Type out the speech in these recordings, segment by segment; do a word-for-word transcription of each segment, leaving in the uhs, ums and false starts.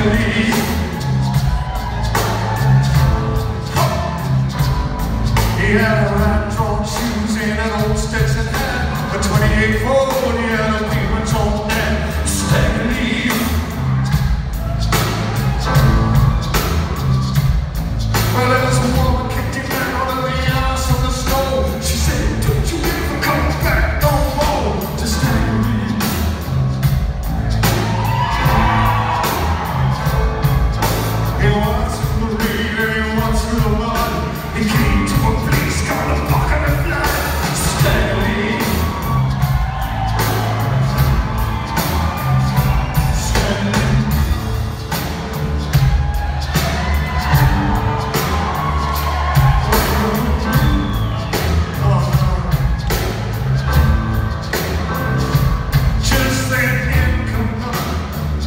Staggerly. He had a rat-drawn shoes and an old Stetson hat, a twenty-eight Ford, he had a Beamer's on that. Staggerly. Well, there was a woman kicked him out of the ass on the snow. She said, don't you ever come back no more to Staggerly. He walks through the rain and he walks through the mud. He came to a place called a bucket of blood. Staggerly. Staggerly. Just then in come on.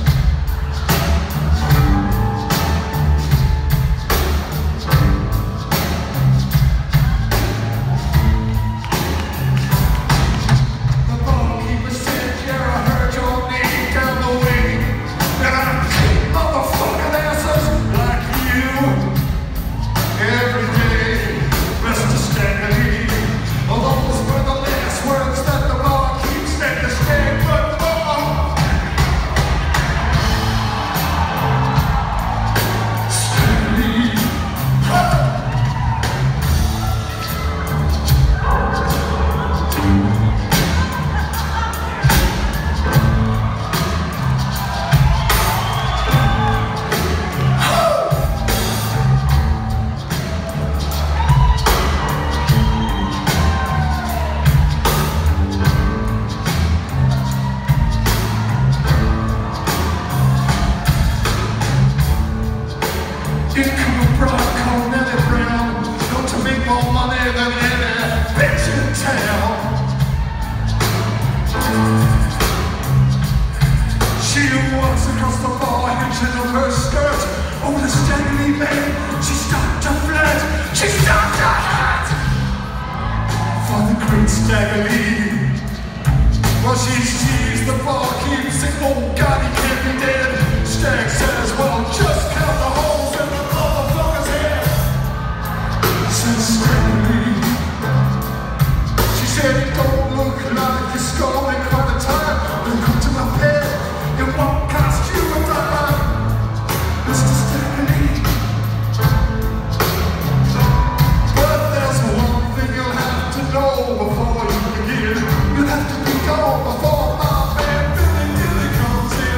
In come a broad called Nellie Brown, known to make more money than any bitch in town. She walks across the bar, hitching on her skirt. Oh, the Staggerly man, she stopped to flirt. She stopped to hurt for the great Staggerly. Well, she sees the barkeep sing, oh God, he can't be dead. Stag says, well, just count the holes in the motherfucker's head. Says Staggerly. She said, it don't look like you're scolding all the time. Then come to my bed, it won't cost you a dime, Mister Staggerly. But there's one thing you'll have to know before you begin. You'll have to be gone before my man Billy Gilly comes in.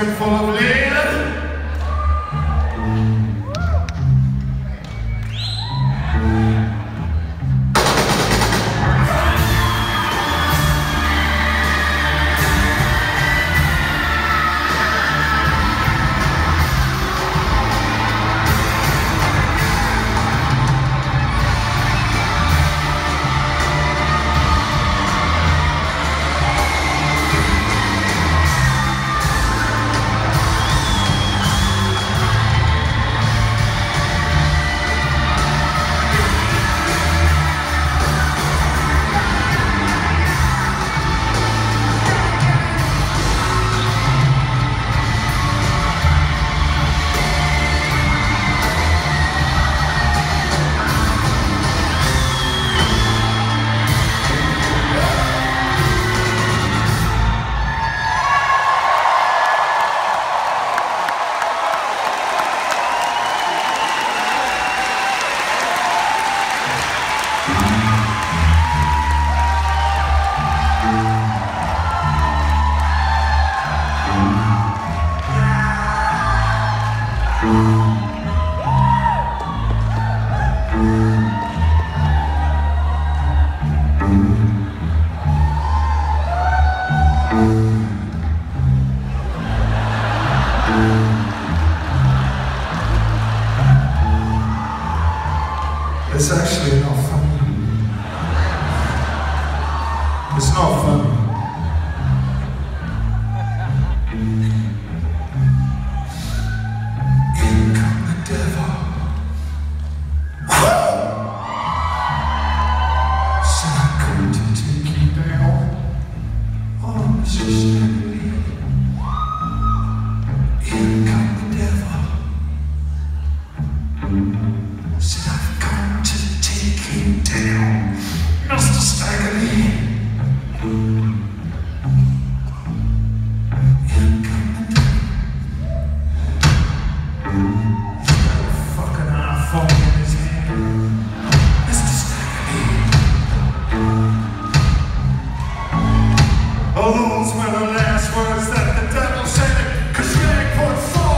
basement full of lead. It's actually not funny. It's not funny. In come the devil. Said I'm going to take you down. Oh, Mister Stanley. In come the devil. Said I've come to take you down, Mister Staggerly. In come the devil. Fucking iPhone in his hand. Mister Staggerly. Oh, those were the last words that the devil said, 'cause Greg put forth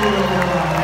you, everyone.